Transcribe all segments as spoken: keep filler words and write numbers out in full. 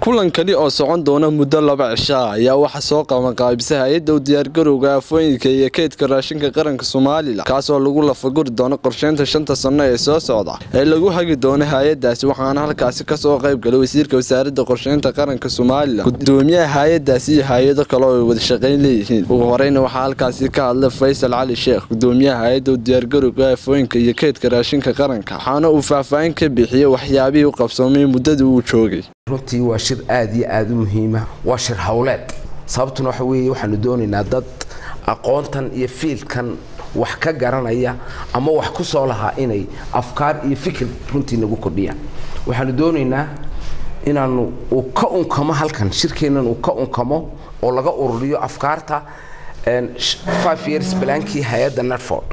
kulankani oo socon doona muddo laba cisho ayaa waxa soo qaban qaybisay hay'adda u diyaargarowga afooyinka iyo kaydka raashinka qaranka Soomaaliland kaas oo lagu lafaguri doono qorsheynta shanta sano ee soo socda ee lagu hagi doono hay'addaasi waxaana halkaasi ka soo qayb galay wasiirka wasaaradda qorsheynta qaranka Soomaaliland gudoomiyaha hay'addaasi iyo hay'ado kale oo wada shaqeyn leeyihiin ugu horeyna waxa halkaasi ka hadlay Faysal Cali Sheekh gudoomiyaha hay'adda u diyaargarowga afooyinka iyo kaydka raashinka qaranka waxaana uu faahfaahin ka bixiyay waxyaabihii uu qabsoomay muddadii uu joogay runtii waa shir aad iyo aad u muhiim ah waa shir hawleed sababtuna waxa weeye waxaanu doonaynaa dad aqoontan iyo fiilkan wax ka garanaya ama wax ku soo lahaa inay afkaar iyo fikir runtii nagu kordhiyaan waxaanu doonaynaa inaanu uu ka unkamo halkan shirkeennan uu ka unkamo oo laga ururiyo afkaarta five years balankii hay'adda Netford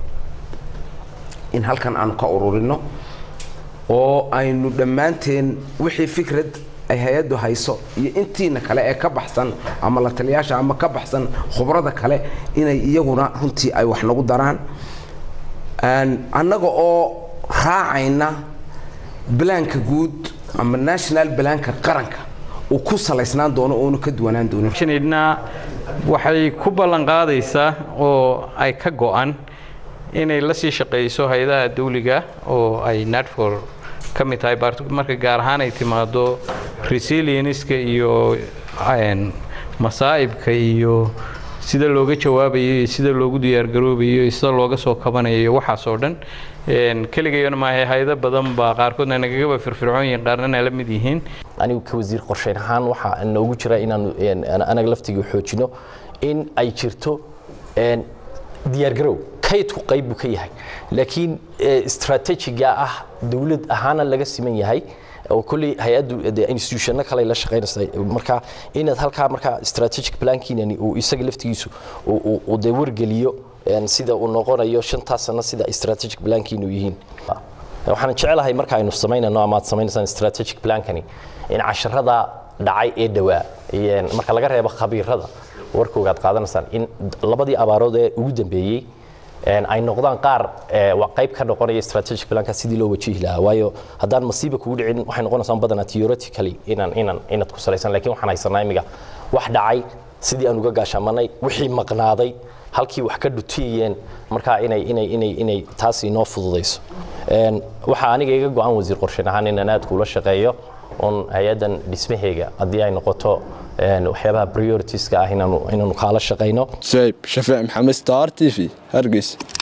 in halkan aanu ka ururino oo aynu dhammaanteen wixii fikrad ay hay'addu hayso iyo intiina kale ee ka baxsan ama la taliyaasha ama ka baxsan khibrada kale inay iyaguna runtii ay wax nagu daraan annaga oo raacayna balaanka guud ama national balaanka qaranka oo ku salaysnaan doono oo ka duwanaan doono shinidna waxay ku ballan qaadaysaa oo ay ka go'an inay la sii shaqeyso hay'adaha dawliga oo ay Netford kamid tahay marka gaar ahaan ay timaado resilience-ka iyo masaa'ibka iyo sida looga jawaabayo sida loogu diyaar garoobayo sida looga soo kabanayo waxaas oo dhan een kaligeeyna ma hay'ado badan ba qaarkoodna nagaga firfircoon yihiin qaarna la mid yihiin anigu ka wasiir qorsheyn ahaan waxa noogu jira inaan anaga laftiga xoojino in ay jirto een diyaar garow kaydku qayb buu ka yahay laakiin strategiga ah dawlad ahaan laga siman yahay oo kulli hay'adu institution kale la shaqeynaysa marka inaad halka marka strategic planning oo isaga laftigiisu oo de wargeliyo sida uu noqonayo shanta sano sida strategic planning uu yihiin waxaan jecelahay marka aynu sameynayno ama aad sameynaysan strategic planning in casharada dhacay ee dhawaa marka laga reebo khabiirada warkooda qaadanaysaan in labadii abaarood ee ugu dambeeyay ay noqdaan qaar waa qayb ka noqonaya strategic planka sidii loo wajihi lahaa waayo haddaan masiibo kugu dhicin waxay noqonaysaa badanaa theoretically inaan inaan inaad ku salaysan laakiin waxaan haysanaa imiga wax dhacay sidii aan uga gaashaamanay wixii maqnaaday halkii wax ka dhutiyeen marka inay inay inay inay taasi noo fududeyso een waxa aniga iga go'an wasiir qorsheyn ahaan inaan aad kula shaqeeyo on hay'adan dhismaheega haddii ay noqoto een waxyaabaha priorities ka ah inaanu inaanu kala shaqeyno Saib Shafiic Maxamed Star T V Hargeysa.